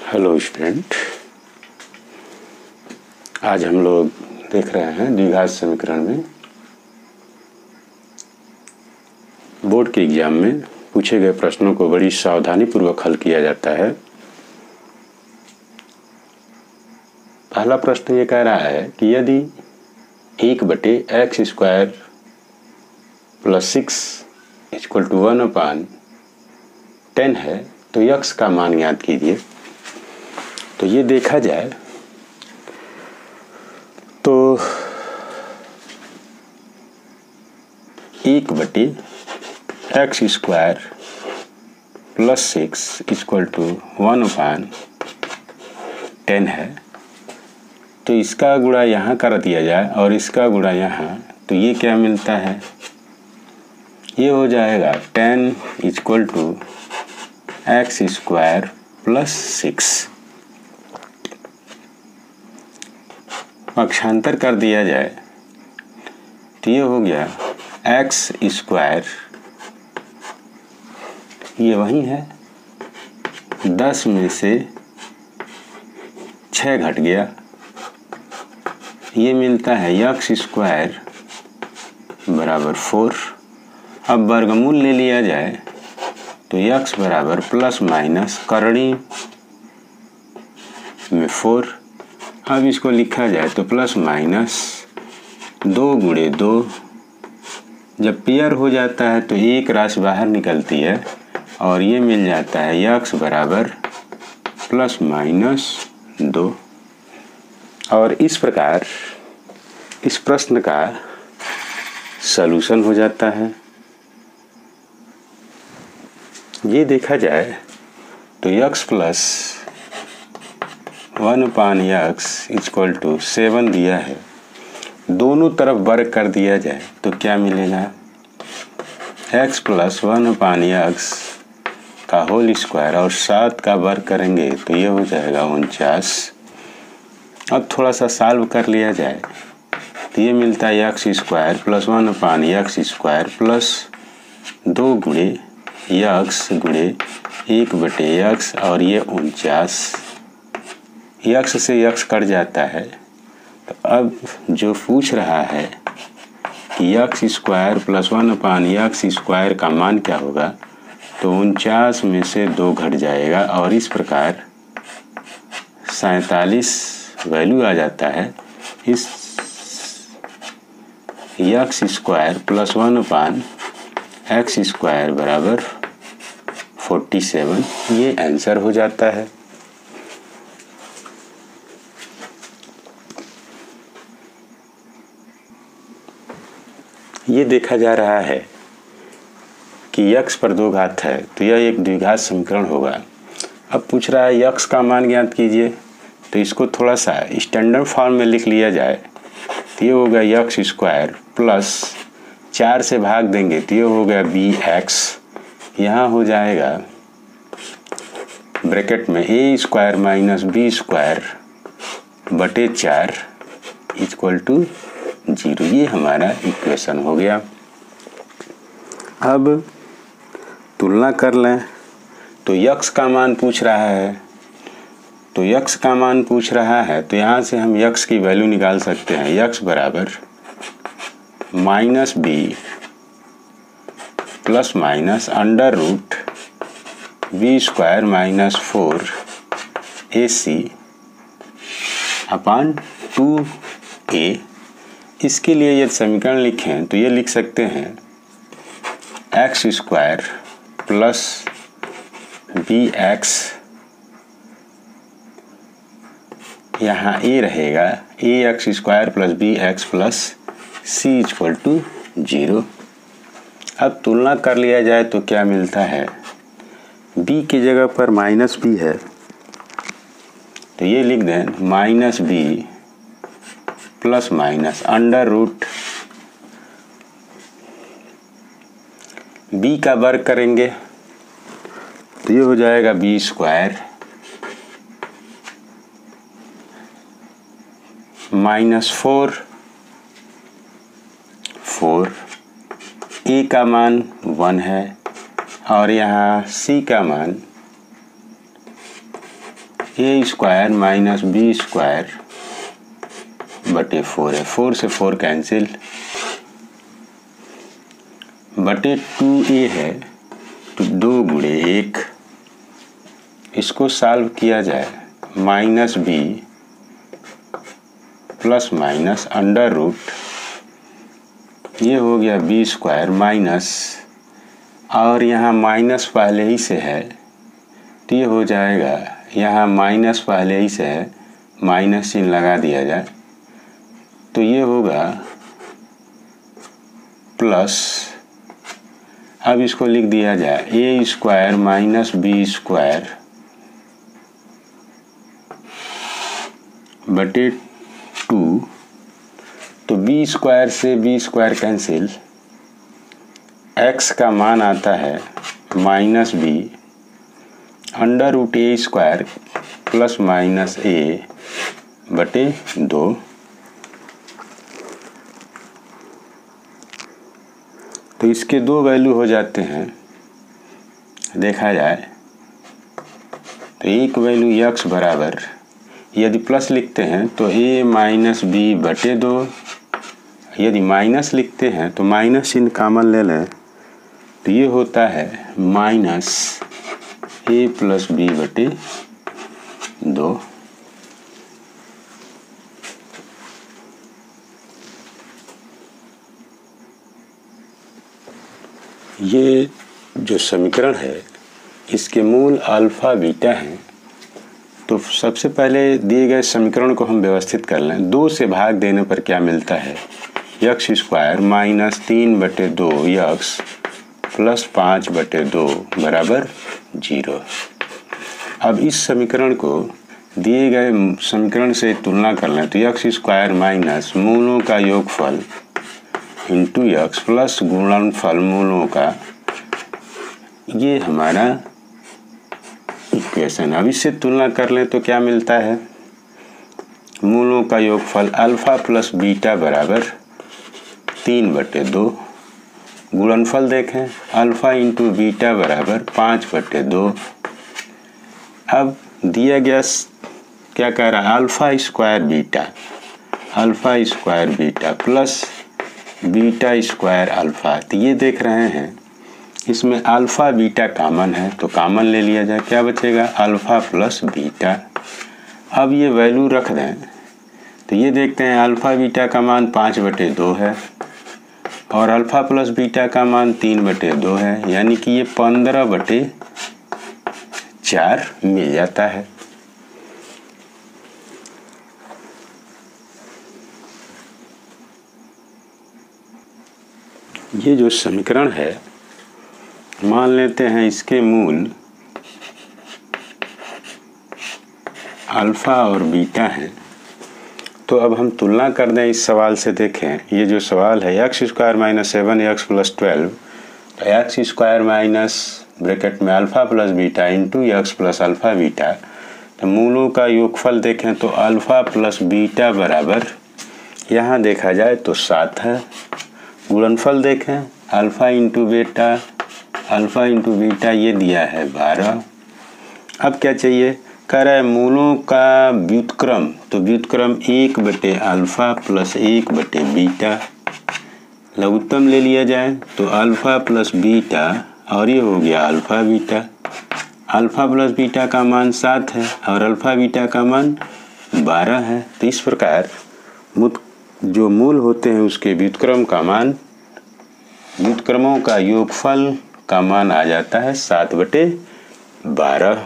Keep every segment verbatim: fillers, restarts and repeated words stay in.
Hello student, आज हम लोग देख रहे हैं द्विघात समीकरण में बोर्ड के एग्जाम में पूछे गए प्रश्नों को बड़ी सावधानी पूर्वक हल किया जाता है। पहला प्रश्न ये कह रहा है कि यदि एक बटे x square plus six equal to one upon ten है तो यक्स का मान ज्ञात कीजिए। तो ये देखा जाए तो एक बटे x square plus six equal to one upon ten है, तो इसका गुणा यहाँ कर दिया जाए और इसका गुणा यहाँ, तो ये क्या मिलता है, ये हो जाएगा ten equal to x square plus six. पक्षांतर कर दिया जाए तो ये हो गया एक्स स्क्वायर, ये वही है, दस में से छः घट गया, ये मिलता है यक्स स्क्वायर बराबर फोर। अब वर्गमूल ले लिया जाए तो यक्स बराबर प्लस माइनस करणी में फोर। अब इसको लिखा जाए तो प्लस माइनस दो गुणे दो, जब पेयर हो जाता है तो एक राशि बाहर निकलती है और ये मिल जाता है यक्स बराबर प्लस माइनस दो। और इस प्रकार इस प्रश्न का सलूशन हो जाता है। ये देखा जाए तो x plus one upon x equal to seven दिया है, दोनों तरफ वर्ग कर दिया जाए तो क्या मिलेगा, x plus one upon x का होल स्क्वायर और सात का वर्ग करेंगे तो ये हो जाएगा उनचास। अब थोड़ा सा सॉल्व कर लिया जाए तो ये मिलता है x square plus one upon x square plus दो गुणे यक्स गुणे एक बटे यक्स और ये उनचास, यक्स से यक्स कट जाता है। तो अब जो पूछ रहा है कि x square plus one upon x square का मान क्या होगा, तो उनचास में से दो घट जाएगा और इस प्रकार सैंतालीस वैल्यू आ जाता है। इस x square plus one upon x square बराबर फोर्टी सेवन, ये आंसर हो जाता है। ये देखा जा रहा है कि यक्स पर दो घात है तो यह एक द्विघात समीकरण होगा। अब पूछ रहा है यक्स का मान ज्ञात कीजिए, तो इसको थोड़ा सा स्टैंडर्ड फॉर्म में लिख लिया जाए तो ये होगा यक्स स्क्वायर प्लस चार से भाग देंगे तो ये हो गया बी एक्स, यहाँ हो जाएगा ब्रैकेट में a square minus B square बटे चार इक्वल टू जीरो। ये हमारा इक्वेशन हो गया। अब तुलना कर लें तो यक्स का मान पूछ रहा है, तो यक्स का मान पूछ रहा है तो यहाँ से हम यक्स की वैल्यू निकाल सकते हैं। यक्स बराबर minus B plus minus under root b square minus four a c upon two a. इसके लिए यदि समीकरण लिखें तो ये लिख सकते हैं x square plus b x, यहाँ ए रहेगा a x square plus b x plus c equal to zero. अब तुलना कर लिया जाए तो क्या मिलता है, बी की जगह पर माइनस बी है तो ये लिख दें minus B plus minus under root B का वर्ग करेंगे तो ये हो जाएगा B square minus four four, A का मान वन है और यहाँ सी का मान A square minus B square बटे फोर है, फोर से फोर कैंसिल, बटे टू ए है तो दो गुणे एक, इसको सॉल्व किया जाए minus B plus minus under root, ये हो गया बी स्क्वायर माइनस, और यहाँ माइनस पहले ही से है तो ये हो जाएगा, यहाँ माइनस पहले ही से है, माइनस चिन्ह लगा दिया जाए तो ये होगा प्लस, अब इसको लिख दिया जाए a square minus B square बटे टू, तो बी स्क्वायर से बी स्क्वायर कैंसिल, एक्स का मान आता है minus b under root a square plus minus a बटे दो, तो इसके दो वैल्यू हो जाते हैं, देखा जाए तो एक वैल्यू यक्स बराबर, यदि प्लस लिखते हैं तो ए माइनस बी बटे दो, यदि माइनस लिखते हैं तो माइनस चिन्ह कॉमन ले लें तो ये होता है माइनस ए प्लस बी बटे दो। ये जो समीकरण है इसके मूल अल्फा बीटा हैं, तो सबसे पहले दिए गए समीकरण को हम व्यवस्थित कर लें। दो से भाग देने पर क्या मिलता है, यक्स स्क्वायर माइनस तीन बटे दो यक्स प्लस पाँच बटे दो बराबर जीरो। अब इस समीकरण को दिए गए समीकरण से तुलना कर लें तो यक्स स्क्वायर माइनस मूलों का योगफल इंटू यक्स प्लस गुणनफल मूलों का, ये हमारा इक्वेशन। अब इससे तुलना कर लें तो क्या मिलता है, मूलों का योगफल अल्फा प्लस बीटा बराबर तीन बटे दो, गुणनफल देखें अल्फा इंटू बीटा बराबर पाँच बटे दो। अब दिया गया क्या कह रहा है, alpha square beta, alpha square beta plus beta square alpha, तो ये देख रहे हैं इसमें अल्फा बीटा कॉमन है तो कॉमन ले लिया जाए, क्या बचेगा अल्फा प्लस बीटा। अब ये वैल्यू रख दें तो ये देखते हैं अल्फा बीटा का मान पाँच बटे दो है और अल्फा प्लस बीटा का मान तीन बटे दो है, यानी कि ये पंद्रह बटे चार मिल जाता है। ये जो समीकरण है मान लेते हैं इसके मूल अल्फा और बीटा हैं, तो अब हम तुलना कर दें इस सवाल से। देखें ये जो सवाल है x square minus seven x plus twelve, तो एक्स स्क्वायर माइनस ब्रैकेट में alpha plus beta into x plus alpha beta, तो मूलों का योगफल देखें तो अल्फा प्लस बीटा बराबर, यहाँ देखा जाए तो सात है, गुणनफल देखें alpha into beta, alpha into beta ये दिया है बारह। अब क्या चाहिए, कह रहा है मूलों का व्युत्क्रम, तो व्युत्क्रम एक बटे अल्फा प्लस एक बटे बीटा, लघुत्तम ले लिया जाए तो अल्फा प्लस बीटा और ये हो गया alpha beta. Alpha plus beta का मान सात है और अल्फा बीटा का मान बारह है, तो इस प्रकार जो मूल होते हैं उसके व्युत्क्रम का मान, व्युत्क्रमों का योगफल का मान आ जाता है सात बटे बारह।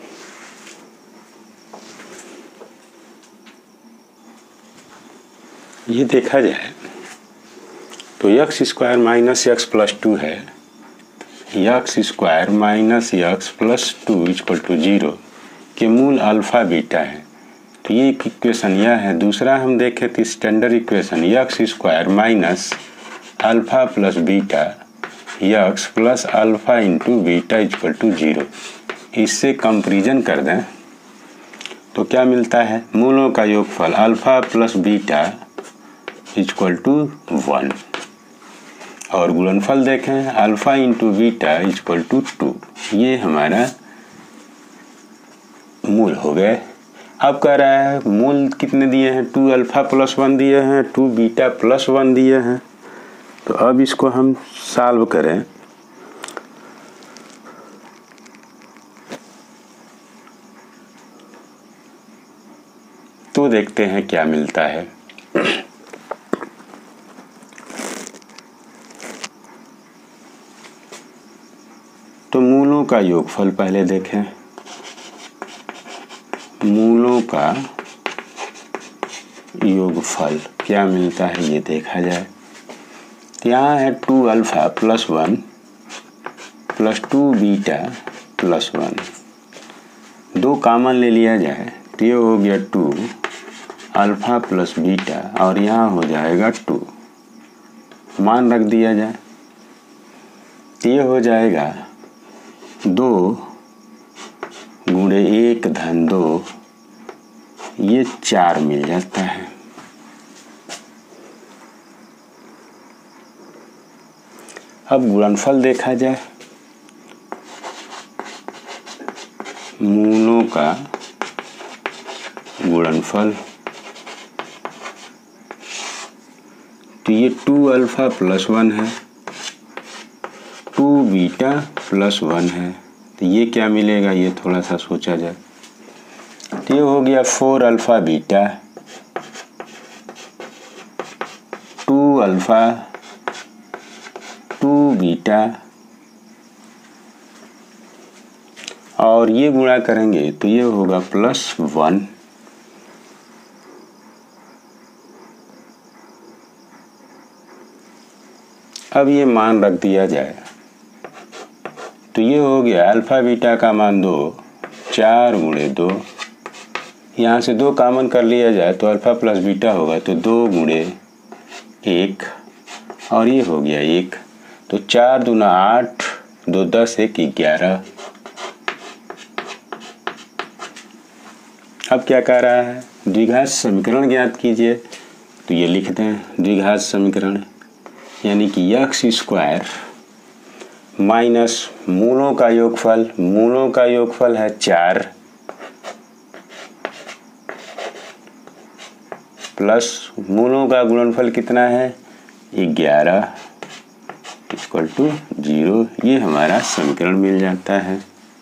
ये देखा जाए तो x square minus x plus two है, x square minus x plus two equal to zero के मूल अल्फा बीटा है, तो ये एक इक्वेशन यह है। दूसरा हम देखें तो standard equation x square minus alpha plus beta x plus alpha into beta equal to zero, इससे कंपैरिजन कर दें तो क्या मिलता है, मूलों का योगफल alpha plus beta equal to one और गुणनफल देखें alpha into beta equal to two. ये हमारा मूल हो गए। अब कह रहा है मूल कितने दिए हैं, टू अल्फा प्लस वन दिए हैं, टू बीटा प्लस वन दिए हैं। तो अब इसको हम सॉल्व करें तो देखते हैं क्या मिलता है। तो मूलों का योगफल पहले देखें। मूलों का योगफल क्या मिलता है ये देखा जाए। यहाँ है two alpha plus one plus two beta plus one, दो कॉमन ले लिया जाए तो ये हो गया टू अल्फा प्लस बीटा और यहाँ हो जाएगा टू, मान रख दिया जाए तो ये हो जाएगा दो गुणे एक धन दो, ये चार मिल जाता है। अब गुणनफल देखा जाए। मूलों का गुणनफल तो ये टू अल्फा प्लस वन है, टू बीटा प्लस वन है, तो ये क्या मिलेगा ये थोड़ा सा सोचा जाए। तो ये हो गया four alpha beta, two alpha two beta, और ये गुणा करेंगे तो ये होगा प्लस वन। अब ये मान रख दिया जाए तो ये हो गया अल्फा बीटा का मान दो, चार गुणे दो, यहाँ से दो कॉमन कर लिया जाए तो अल्फा प्लस बीटा होगा तो दो गुणे एक और ये हो गया एक, तो चार दूना आठ, दो दस, एक ग्यारह। अब क्या कह रहा है, द्विघात समीकरण ज्ञात कीजिए। तो ये लिखते हैं द्विघात समीकरण यानी कि एक्स स्क्वायर माइनस मूलों का योगफल, मूलों का योगफल है चार प्लस मूलों का गुणनफल कितना है ग्यारह इक्वल टू जीरो। ये हमारा समीकरण मिल जाता है।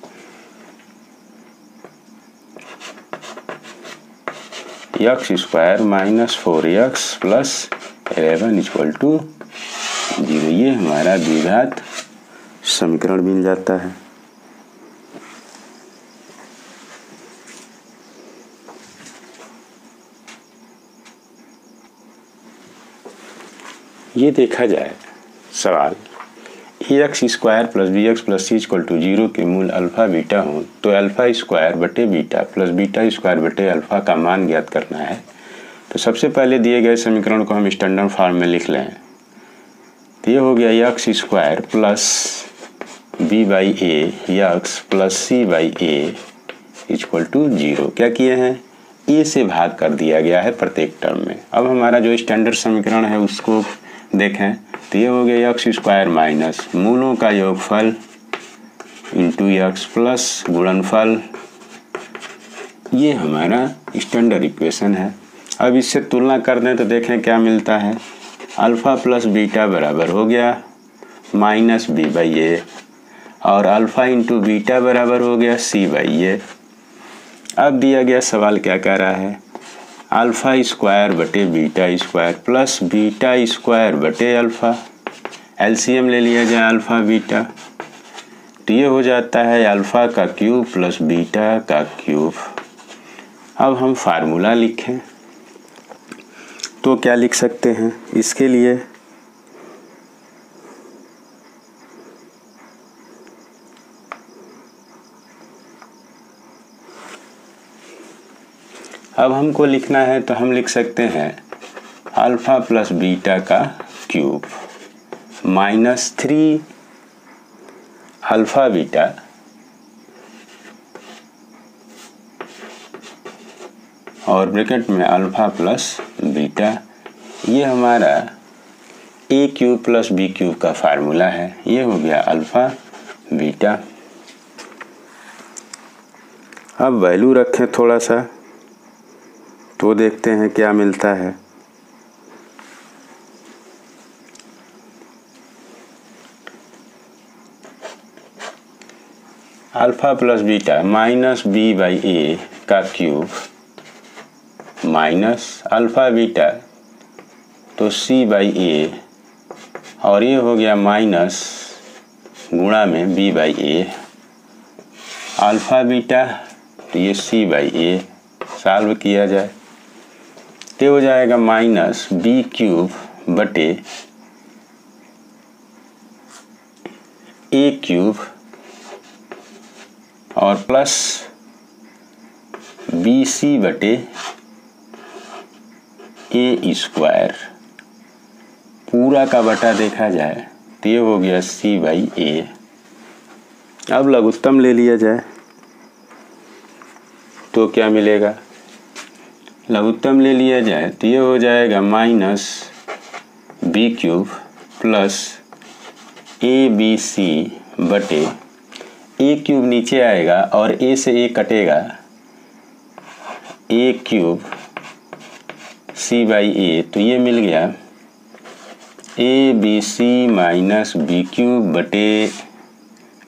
X square minus four x plus eleven equal to zero, ये हमारा द्विघात समीकरण मिल जाता है। ये देखा जाए सवाल, a x square plus b x plus c equal to zero के मूल अल्फा बीटा हों तो अल्फा स्क्वायर बटे बीटा प्लस बीटा स्क्वायर बटे अल्फा का मान ज्ञात करना है। तो सबसे पहले दिए गए समीकरण को हम स्टैंडर्ड फॉर्म में लिख लें। तो ये हो गया x square plus b by a x plus c by a equal to zero. क्या किए हैं, ए से भाग कर दिया गया है प्रत्येक टर्म में। अब हमारा जो स्टैंडर्ड समीकरण है उसको देखें तो ये हो गया एक्स स्क्वायर माइनस मूलों का योगफल इंटू एक्स प्लस गुणनफल, ये हमारा स्टैंडर्ड इक्वेशन है। अब इससे तुलना कर दें तो देखें क्या मिलता है, अल्फ़ा प्लस बीटा बराबर हो गया माइनस बी बाई ए और अल्फ़ा इंटू बीटा बराबर हो गया सी बाई ए। अब दिया गया सवाल क्या कह रहा है, अल्फ़ा स्क्वायर बटे beta square plus beta square बटे अल्फ़ा, एलसीएम ले लिया जाए अल्फ़ा बीटा तो ये हो जाता है अल्फ़ा का क्यूब प्लस बीटा का क्यूब। अब हम फार्मूला लिखें तो क्या लिख सकते हैं इसके लिए, अब हमको लिखना है तो हम लिख सकते हैं अल्फ़ा प्लस बीटा का cube minus three alpha beta और ब्रैकेट में अल्फ़ा प्लस बीटा, ये हमारा a cube plus b cube का फार्मूला है। ये हो गया अल्फ़ा बीटा। अब वैल्यू रखें थोड़ा सा तो देखते हैं क्या मिलता है। Alpha plus beta minus b by a का क्यूब माइनस अल्फ़ा बीटा तो सी बाई ए, और ये हो गया माइनस गुणा में b by a, alpha beta तो ये सी बाई ए, सॉल्व किया जाए तो हो जाएगा माइनस बी क्यूब बटे ए क्यूब और प्लस बी सी बटे ए स्क्वायर, पूरा का बटा देखा जाए तो ये हो गया सी बाई ए। अब लघुत्तम ले लिया जाए तो क्या मिलेगा, लघुत्तम ले लिया जाए तो ये हो जाएगा minus b cube plus a b c बटे ए क्यूब नीचे आएगा और ए से ए कटेगा, ए क्यूब सी बाई ए, तो ये मिल गया a b c minus b cube बटे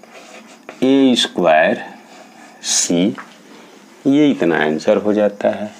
ए स्क्वायर सी, ये इतना आंसर हो जाता है।